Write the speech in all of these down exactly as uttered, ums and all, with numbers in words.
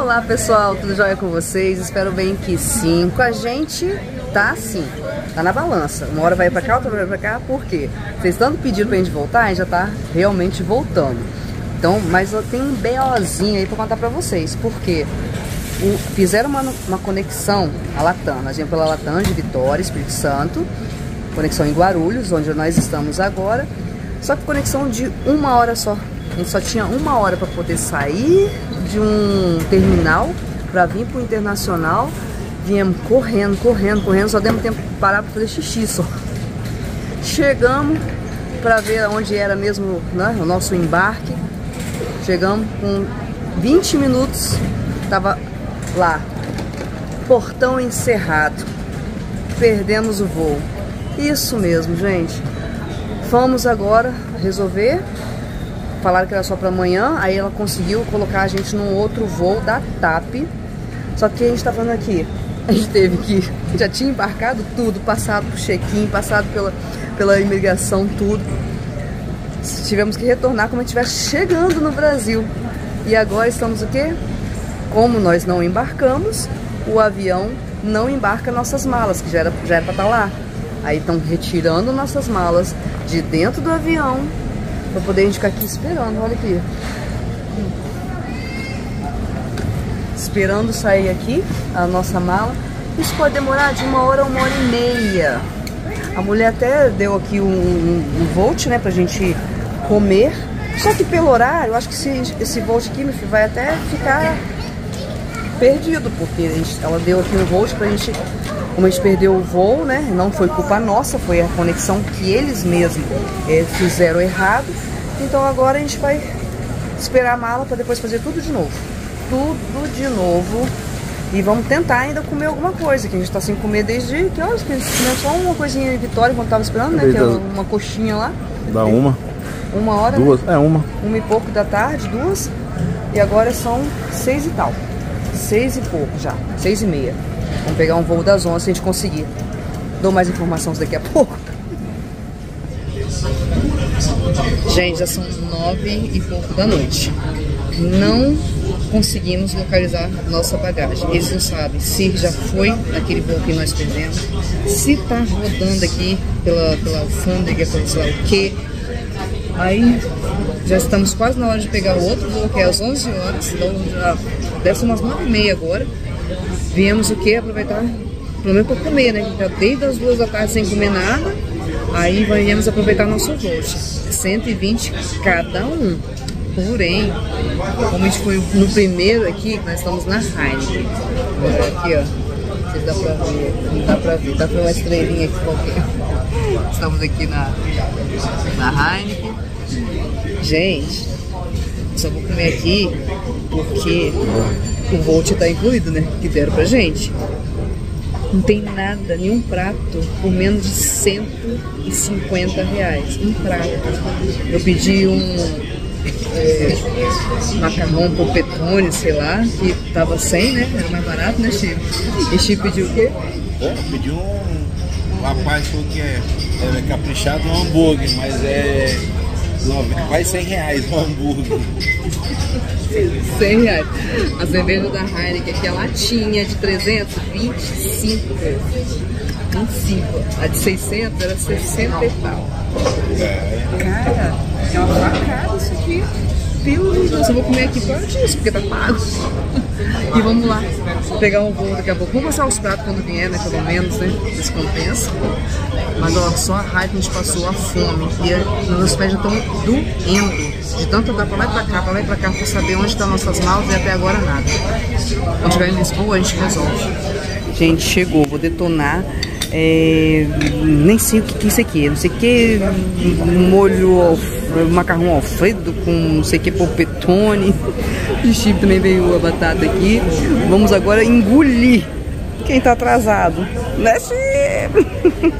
Olá pessoal, tudo jóia com vocês? Espero bem que sim. Com a gente tá assim, tá na balança. Uma hora vai pra cá, outra vai pra cá, por quê? Vocês tanto pediram pra gente voltar, a gente já tá realmente voltando. Então, mas eu tenho um BOzinho aí pra contar pra vocês, porque o, fizeram uma, uma conexão, a Latam, a gente pela Latam de Vitória, Espírito Santo, conexão em Guarulhos, onde nós estamos agora, só que conexão de uma hora só. A gente só tinha uma hora para poder sair de um terminal para vir para o internacional. Viemos correndo, correndo, correndo, só demos tempo de parar para fazer xixi só. Chegamos para ver onde era mesmo, né, o nosso embarque. Chegamos com vinte minutos, tava lá, portão encerrado. Perdemos o voo. Isso mesmo, gente. Vamos agora resolver. Falaram que era só para amanhã, aí ela conseguiu colocar a gente num outro voo da TAP. Só que a gente tá falando aqui, a gente teve que, já tinha embarcado tudo, passado pro check-in, passado pela, pela imigração, tudo. Tivemos que retornar como se estivesse chegando no Brasil. E agora estamos o quê? Como nós não embarcamos, o avião não embarca nossas malas, que já era, já era para estar lá. Aí estão retirando nossas malas de dentro do avião, para poder a gente ficar aqui esperando, olha aqui. Esperando sair aqui a nossa mala. Isso pode demorar de uma hora a uma hora e meia. A mulher até deu aqui um, um, um volt, né, pra gente comer. Só que pelo horário, eu acho que esse, esse volt aqui, meu filho, vai até ficar perdido, porque a gente, ela deu aqui um volt pra gente, como a gente perdeu o voo, né? Não foi culpa nossa, foi a conexão que eles mesmos é, fizeram errado. Então agora a gente vai esperar a mala para depois fazer tudo de novo. Tudo de novo. E vamos tentar ainda comer alguma coisa, que a gente tá sem comer desde que horas? Só uma coisinha em Vitória quando tava esperando, né? Que é uma coxinha lá. Dá uma. Uma hora? Duas, né? É uma. Uma e pouco da tarde, duas. E agora são seis e tal. Seis e pouco já. Seis e meia. Vamos pegar um voo das onze se a gente conseguir. Dou mais informações daqui a pouco. Gente, já são nove e pouco da noite. Não conseguimos localizar nossa bagagem. Eles não sabem se já foi naquele voo que nós perdemos, se tá rodando aqui pela, pela alfândega, pelo sei lá o que. Aí já estamos quase na hora de pegar o outro voo, que é às onze horas. Então já deve ser umas nove e meia agora. Viemos o que? Aproveitar, pelo menos para comer, né? Já desde as duas da tarde sem comer nada. Aí viemos aproveitar nosso voo. cento e vinte cada um. Porém, como a gente foi no primeiro aqui, nós estamos na Heineken. Aqui, ó. Não sei se dá pra ver. Não dá pra ver. Dá pra ver uma estrelinha aqui qualquer. Estamos aqui na, na Heineken. Gente, só vou comer aqui porque o Volt tá incluído, né? Que deram pra gente. Não tem nada, nenhum prato por menos de cento e cinquenta reais. Um prato. Eu pedi um é, macarrão polpettone, sei lá, que tava cem, né? Era mais barato, né, Chico? E Chico pediu o quê? Eu pedi um... O rapaz falou que é, é caprichado um hambúrguer, mas é... quase cem reais o hambúrguer. cem reais. A cerveja da Heineken aqui, a latinha de trezentos, vinte e cinco reais. vinte e cinco. A de seiscentos era sessenta e tal. Cara, é uma facada isso aqui. Pelo de Deus, eu vou comer aqui por disso, porque tá pago. E vamos lá, pegar um voo daqui a pouco. Vou mostrar os pratos quando vier, né? Pelo menos, né? Descompensa. Mas ó, só a raiva a gente passou, a fome. E a, meus pés já estão doendo. De tanto andar pra lá e pra cá, pra lá e pra cá, pra saber onde estão nossas malas e até agora nada. Quando chegar em Lisboa, a gente resolve. Gente, chegou, vou detonar. É, nem sei o que, que é isso aqui. Não sei o que, molho, macarrão alfredo com não sei o que, polpettone. De chip também veio a batata aqui. Vamos agora engolir quem tá atrasado, né, Chip?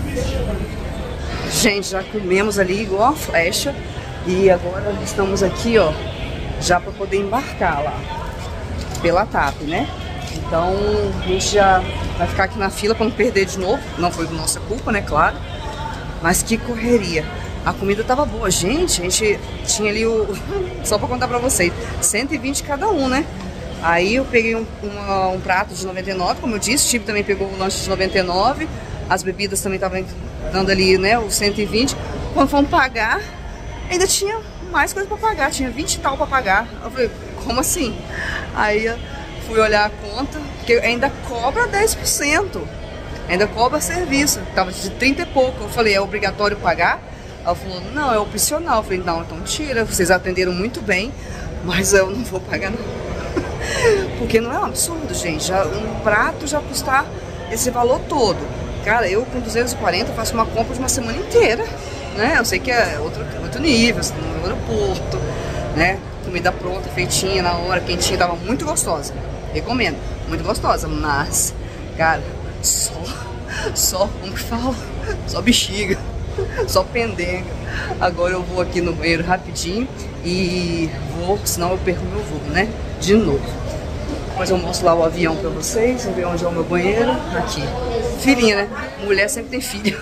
Gente, já comemos ali igual a flecha. E agora estamos aqui, ó, já para poder embarcar lá pela TAP, né? Então a gente já vai ficar aqui na fila para não perder de novo. Não foi nossa culpa, né? Claro. Mas que correria. A comida tava boa, gente. A gente tinha ali o... Só para contar para vocês, cento e vinte cada um, né? Aí eu peguei um, uma, um prato de noventa e nove, como eu disse, o Tibi também pegou o lanche de noventa e nove, as bebidas também estavam dando ali, né, os cento e vinte. Quando fomos pagar, ainda tinha mais coisa para pagar, tinha vinte e tal para pagar. Eu falei, como assim? Aí eu fui olhar a conta, que ainda cobra dez por cento, ainda cobra serviço, tava de trinta e pouco. Eu falei, é obrigatório pagar? Ela falou, não, é opcional. Eu falei, não, então tira, vocês atenderam muito bem, mas eu não vou pagar não. Porque não é um absurdo, gente, já, um prato já custar esse valor todo. Cara, eu com duzentos e quarenta faço uma compra de uma semana inteira, né? Eu sei que é outro, outro nível, assim, no aeroporto, né? Comida pronta, feitinha na hora, quentinha, tava muito gostosa. Recomendo, muito gostosa, mas, cara, só, só, como que fala? Só bexiga, só pendenga. Agora eu vou aqui no banheiro rapidinho e vou, senão eu perco meu voo, né? De novo. Depois eu mostro lá o avião pra vocês, vamos ver onde é o meu banheiro. Aqui. Filhinha, né? Mulher sempre tem filha.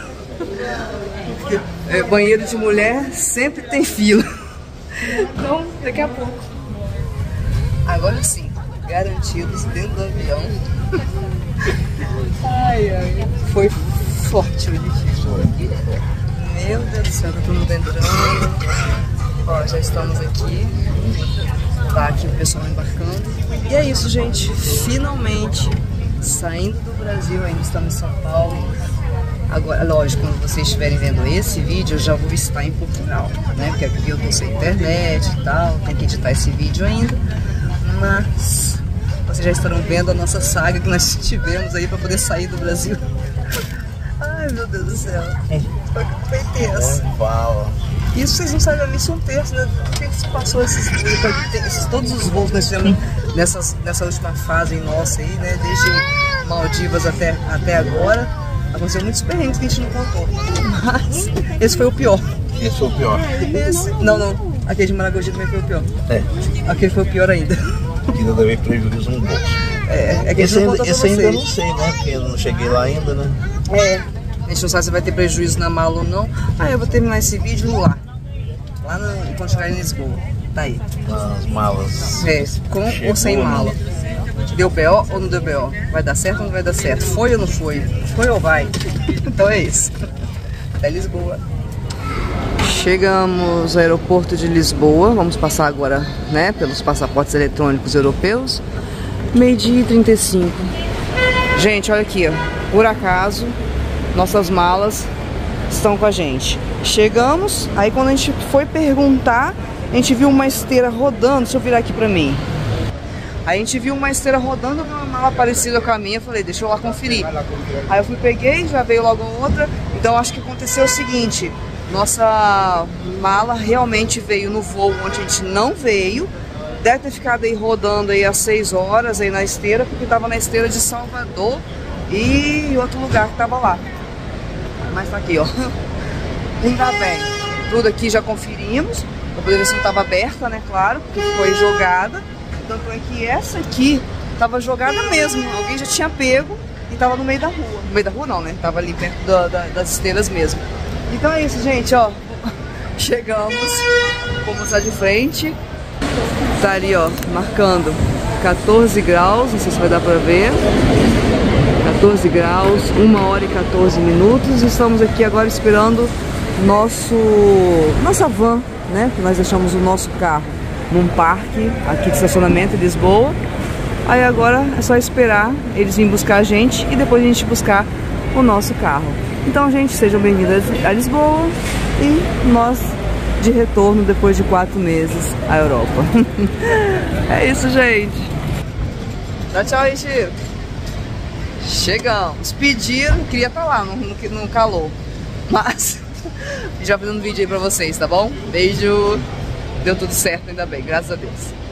É, banheiro de mulher sempre tem fila. Então, daqui a pouco. Agora sim, garantidos dentro do avião. Ai, ai. Foi forte o edifício. Meu Deus do céu, tá todo mundo entrando. Ó, já estamos aqui. Tá aqui o pessoal embarcando. E é isso, gente. Finalmente saindo do Brasil, ainda estamos em São Paulo. Agora, lógico, quando vocês estiverem vendo esse vídeo, eu já vou estar em Portugal, né? Porque aqui eu tô sem internet e tal, tem que editar esse vídeo ainda. Mas vocês já estarão vendo a nossa saga que nós tivemos aí para poder sair do Brasil. Ai, meu Deus do céu. Foi, foi tenso. Isso vocês não sabem, a mim são terços, né? Por que se passou esses, esses, todos os voos que nós tivemos nessas, nessa última fase nossa aí, né? Desde Maldivas até, até agora. Aconteceu muitos perrengues que a gente não contou. Mas esse foi o pior. Esse foi o pior? Esse, não, não. Aquele de Maragogi também foi o pior. É. Aquele foi o pior ainda. Ainda deve prejuízo no bolso. É, é que esse, não ainda, esse ainda eu não sei, né? Porque eu não cheguei lá ainda, né? É. A gente não sabe se vai ter prejuízo na mala ou não. Ah, eu vou terminar esse vídeo lá. Lá no, quando chegar em Lisboa. Tá aí. As malas. É, com Chegou, ou sem mala. Deu B O ou não deu B O? Vai dar certo ou não vai dar certo? Foi ou não foi? Foi ou vai? Então é isso. Até Lisboa. Chegamos ao aeroporto de Lisboa. Vamos passar agora, né, pelos passaportes eletrônicos europeus. Meio-dia e trinta e cinco. Gente, olha aqui, ó. Por acaso, nossas malas estão com a gente. Chegamos, aí quando a gente foi perguntar, a gente viu uma esteira rodando. Deixa eu virar aqui pra mim. Aí a gente viu uma esteira rodando, uma mala parecida com a minha. Eu falei, deixa eu lá conferir. Aí eu fui, peguei, já veio logo outra. Então acho que aconteceu o seguinte: nossa mala realmente veio no voo onde a gente não veio. Deve ter ficado aí rodando aí às seis horas aí na esteira, porque tava na esteira de Salvador e outro lugar que tava lá. Mas tá aqui, ó. Ainda bem. Tudo aqui já conferimos. Pra poder ver se não tava aberta, né? Claro, porque foi jogada. Tanto é que essa aqui tava jogada mesmo. Alguém já tinha pego e tava no meio da rua. No meio da rua não, né? Tava ali perto da, da, das esteiras mesmo. Então é isso, gente, ó. Chegamos. Vamos lá de frente. Tá ali, ó, marcando quatorze graus. Não sei se vai dar pra ver. quatorze graus, uma hora e quatorze minutos. Estamos aqui agora esperando nosso, nossa van, né? Que nós deixamos o nosso carro num parque aqui de estacionamento em Lisboa. Aí agora é só esperar eles virem buscar a gente e depois a gente buscar o nosso carro. Então, gente, sejam bem-vindos a Lisboa e nós de retorno depois de quatro meses à Europa. É isso, gente. Tchau, tchau, gente. Chegamos. Pediram, queria estar lá, não, não calou. Mas já fazendo um vídeo aí pra vocês, tá bom? Beijo. Deu tudo certo, ainda bem, graças a Deus.